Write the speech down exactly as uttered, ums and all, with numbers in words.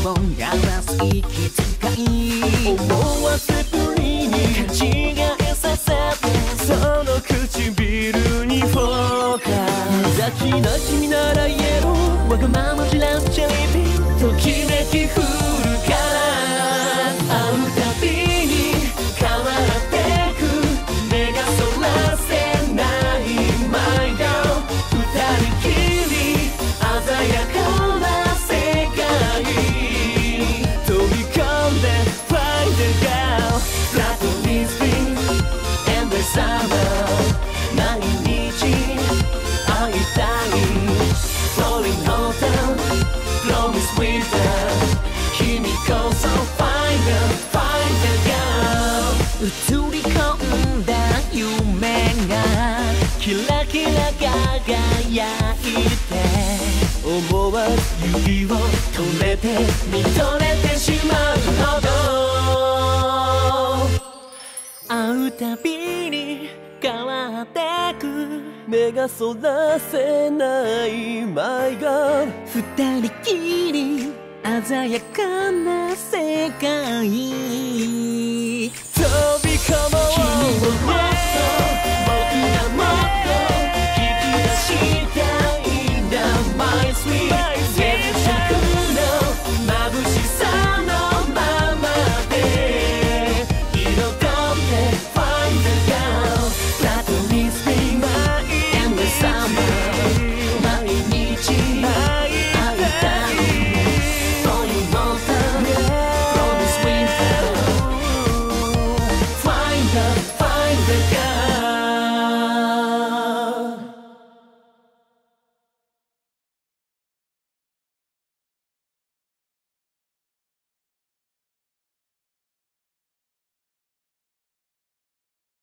も表す息遣い思わせぶりに勘違いさせてその唇にフォーカス無邪気な君なら言えろわがままじらすチェリーピーときめき降るから会うたびに変わってく目がそらせない My girl 二人きり鮮やかな世界飛び込んで Find the girl Flat Disney Endless summer 毎日会いたい Falling hotel Promise with her 君こそ Find the Find the girl 映り込んだ夢がキラキラ輝いて思わず指を止めて見とれてしまうほど会うたびに変わってく目がそらせない My God 二人きり鮮やかな世界飛び込もう君を